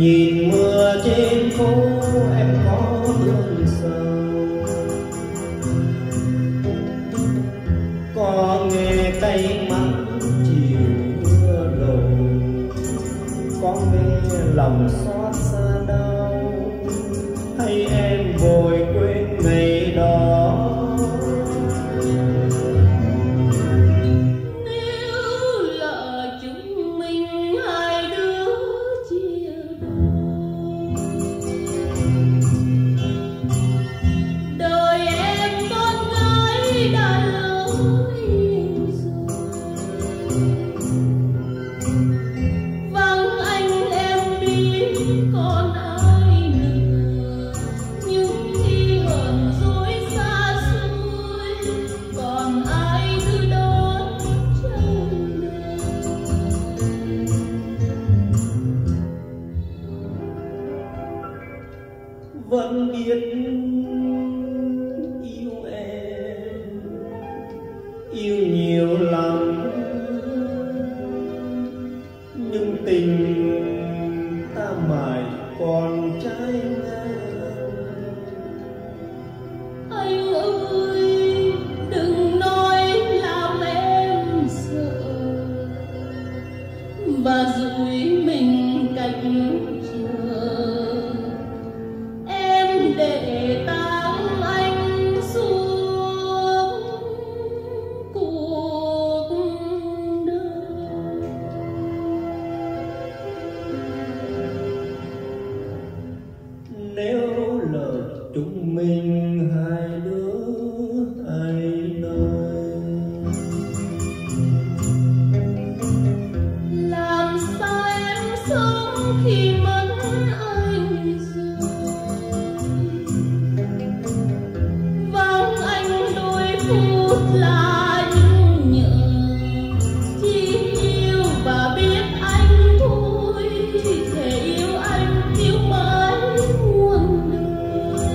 Nhìn mưa trên phố em có buồn sầu, có nghe cay mắng chiều mưa đổ, có nghe lòng xót xa đau, hay em vội quên ngày đó. Vẫn biết yêu em, yêu nhiều lắm, nhưng tình ta mãi còn trái ngang. Anh ơi, đừng nói làm em sợ và dụi mình cạnh để tang anh xuống cuộc đời. Nếu lời chúng mình hai đứa ai nơi, làm sao em sống khi mất anh rồi? Là nhung nhớ chỉ yêu và biết anh thôi, thể yêu anh yêu mãi muôn đời.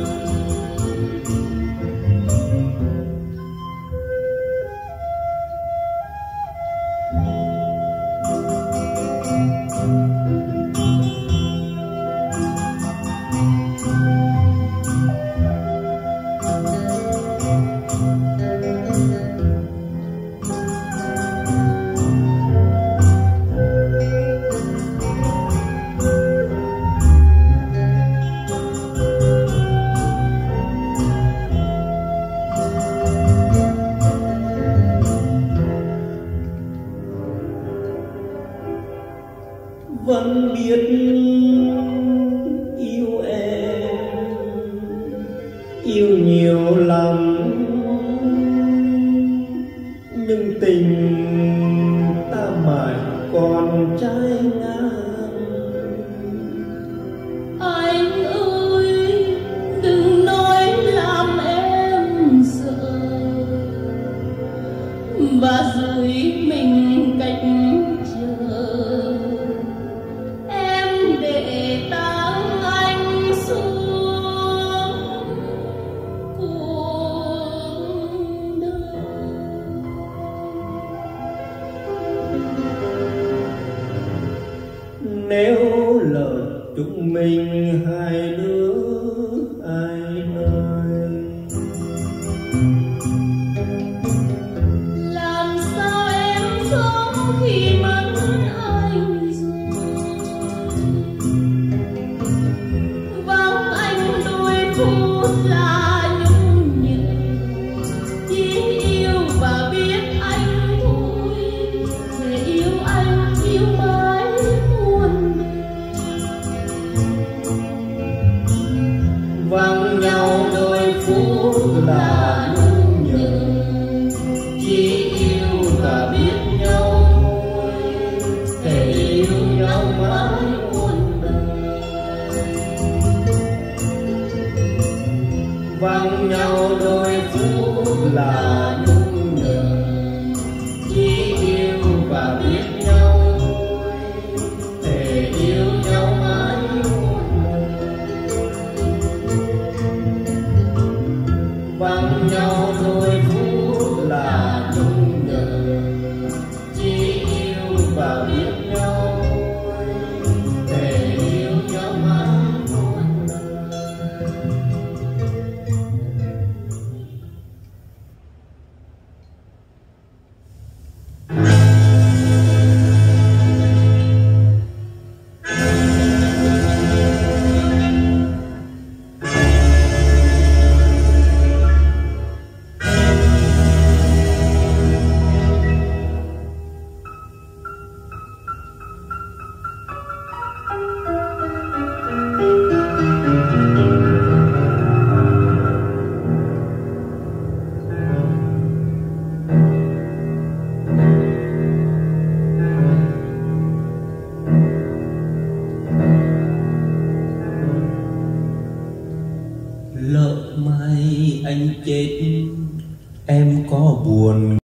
Vẫn biết yêu em, yêu nhiều lắm, nhưng tình ta mãi còn trái ngang. Anh ơi, đừng nói làm em sợ và dụi mình cạnh để tang anh xuống cuộc đời. Nếu lời chúng mình hai đứa ai nơi, làm sao em sống khi mất anh rồi? Vắng anh đôi phút là nhung nhớ, chỉ yêu và biết anh thôi, để yêu anh yêu mãi muôn đời. Vắng nhau đôi phút là nhung nhớ, chỉ yêu và biết nhau thôi, để yêu nhau mãi muôn đời. Vắng nhau đôi phút là nhung nhớ, chỉ yêu và biết nhau thôi, để yêu nhau mãi muôn đời. Vắng nhau đôi phút là nhung nhớ, chỉ yêu và biết nhau thôi, để yêu nhau. Lỡ mai anh chết em có buồn